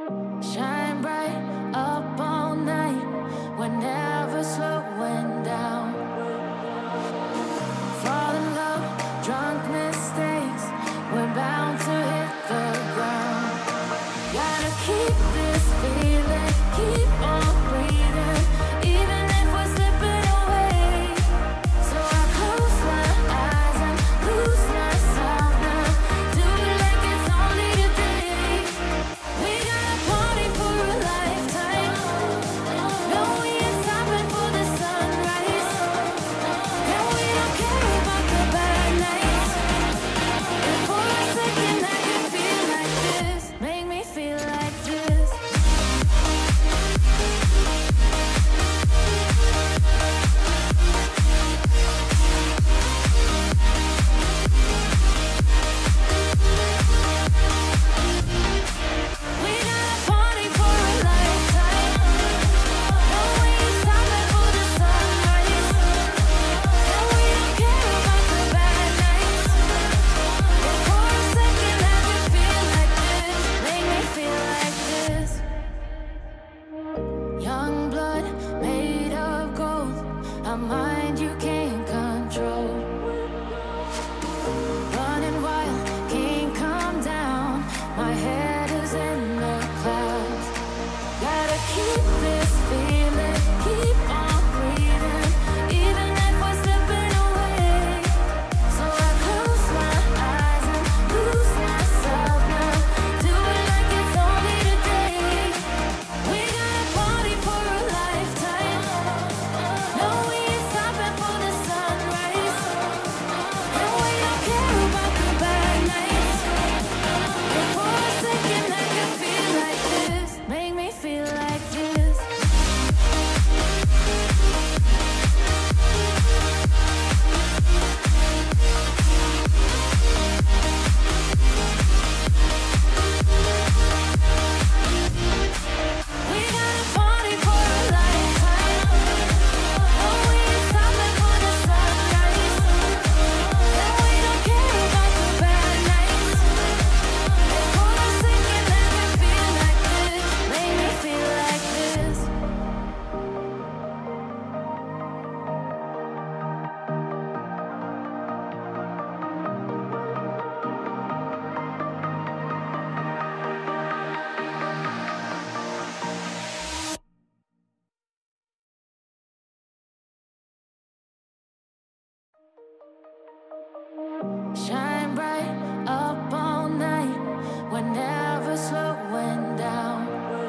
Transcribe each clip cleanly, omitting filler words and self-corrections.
Shine bright up all night. We're never slowing down. Fall in love, drunk mistakes. We're bound to hit the ground. Gotta keep this feeling, keep on breathing, even if we're slipping away. So I close my eyes and lose myself now. Do it like it's only today. We got a party for a lifetime. No, we ain't stopping for the sunrise. And we don't care about the bad nights. And for a second I can feel like this. Make me feel like this. We got a party for a lifetime. No, we ain't stopping for the sunrise. And we don't care about the bad nights. And for a second I can feel like this. Make me feel like this. Young blood made of gold. A mind you can't control. Running wild, can't come down. My head is in the clouds. Gotta keep this feeling, keep on breathing, even if we're slipping away. So I close my eyes and lose myself now. Do it like it's only today. We got a party for a lifetime. No, we ain't stopping for the sunrise. And we don't care about the bad nights. And for a second I can feel like this. Make me feel like this. We got a party for a lifetime. No, we ain't stopping for the sunrise. And we don't care about the bad nights. And for a second I can feel like this. Make me feel like this. Shine bright up all night. We're never slowing down.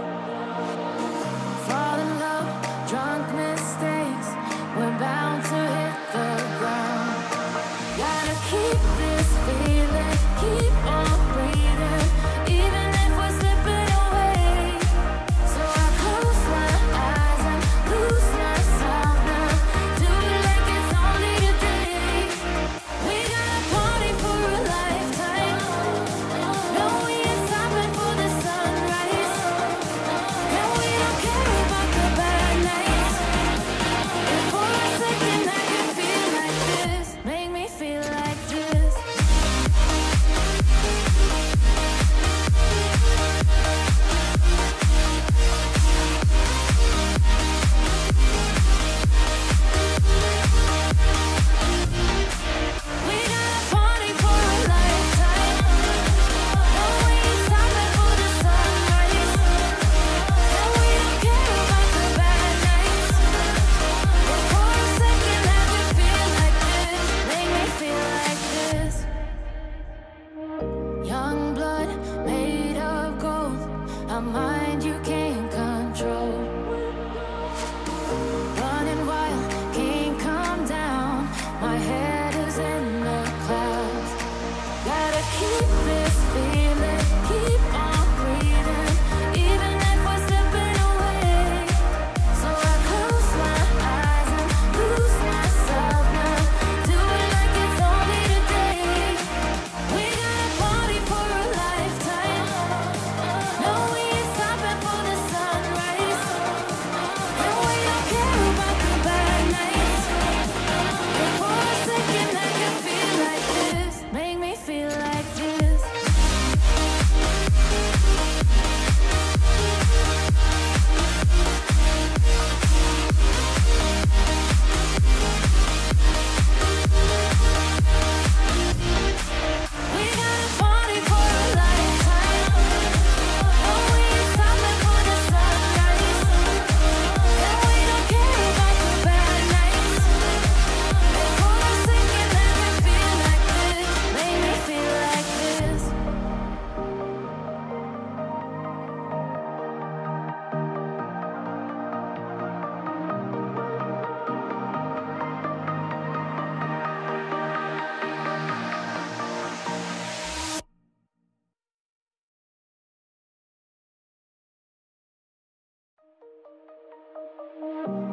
Fall in love, drunk mistakes. We're bound to hit the ground. Gotta keep this feeling, keep on breathing, even if we're slipping away. So I close my eyes and lose myself now. Do it like it's only today. We got a party for a lifetime. No, we ain't stopping for the sunrise. And we don't care about the bad nights. And for a second I can feel like this. Make me feel like this. We got a party for a lifetime. No, we ain't stopping for the sunrise. And we don't care about the bad nights. And for a second I can feel like this. Make me feel like this. Young blood made of gold. A mind you can't control. Running wild, can't come down. My head is in the clouds. Gotta keep this feeling, keep on breathing, even if we're slipping away. So I close my eyes and lose myself now. Do it like it's only today. We got a party for a lifetime. No, we ain't stopping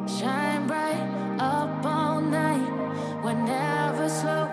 Shine bright up all night. We're never slow.